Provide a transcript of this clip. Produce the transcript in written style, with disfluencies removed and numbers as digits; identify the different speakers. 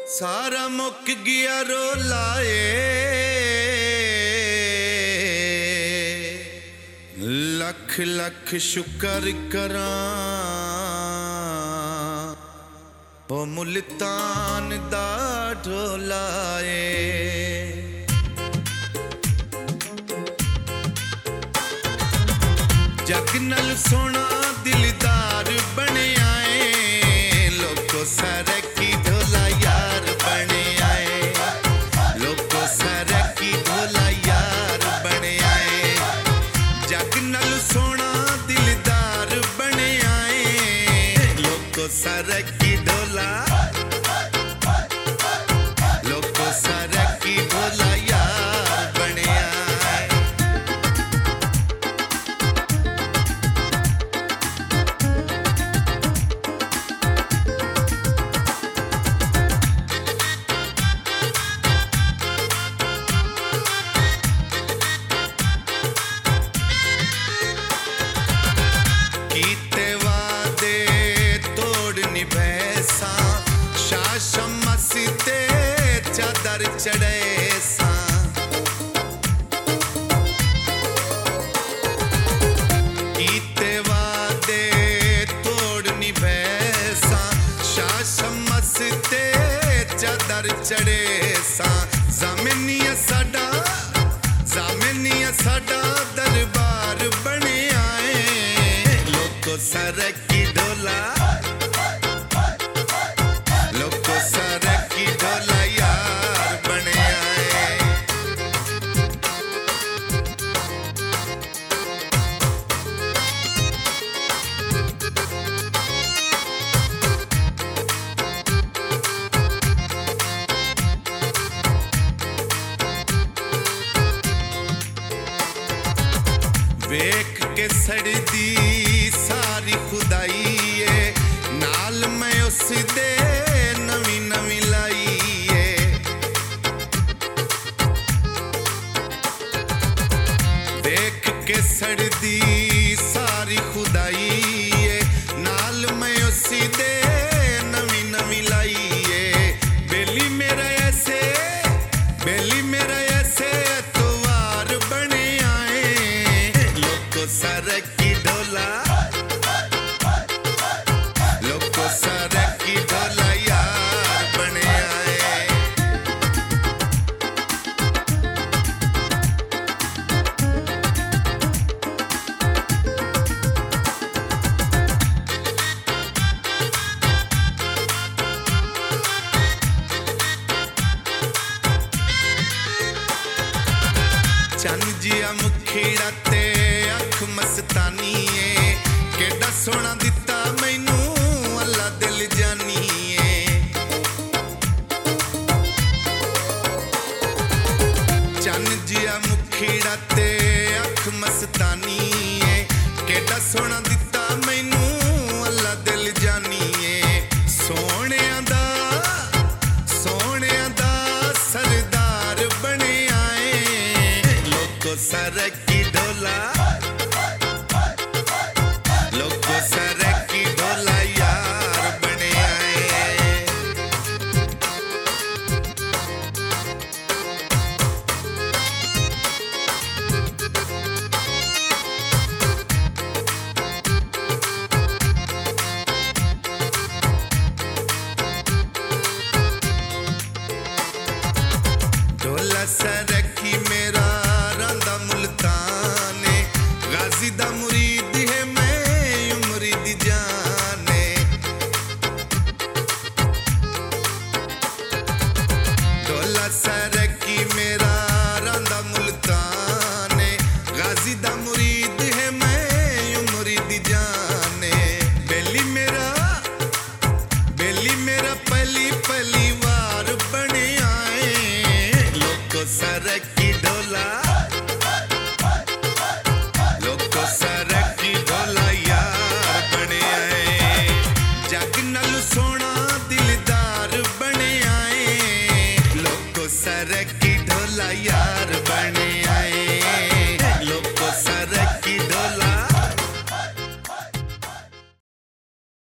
Speaker 1: सारा मुक गया रोलाए, लख लख शुक्र करा ओ मुल्तान दा ढोलाए। जग नल सोना दिलदार बने आए, लोगों सारे की ढोला यार बने आए, लोगों सारे की ढोला यार बने आए। जग नल सोना दिलदार बने आए, लोगों सारे की ढोला, लोगों सारे की ढोला यार बने आए। चादर चढ़े सा कीते वादे तोड़ निभैसा, शाशमस ते चादर चढ़े सा। ज़ामिनिया साडा दरबार बने आए, लोगों सारे की ढोला, लोगों सारे की ढोला यार बने आए। वेख के सड़दी सारी खुदाई है, नाल मैं उस दे नवी नवी लाई है। देख के सड़दी सारी खुदाई है, नाल मैं उस दे नवी नवी लाई है। बेली मेरा ऐसे अतवार बने आए, लोगों सारे की ढोला, लोगों सारे की ढोला यार बने आए। चन जिया मुखीड़ा ते अख मस्तानी है, केड़ा सोना दिता मैनू अल्लाह दिल जानी है। चन जिया मुखीड़ा ते अख मस्तानी है, केड़ा सोना दिता मैनू अल्लाह दिल जानी है। सोहणियां दा सरदार बने आए, लोगों सारे की ढोला,